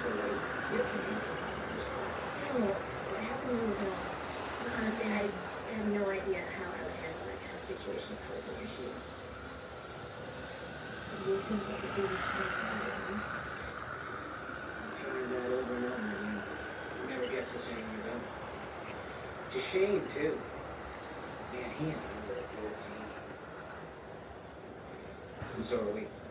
until they get to me. No, what happened was, honestly, I have no idea how I would handle that kind of situation if I was in your shoes. Do you think that would be the time? I'm trying that over and over again. It never gets us anywhere, though. It's a shame, too. Man, he and I were a good team. And so are we.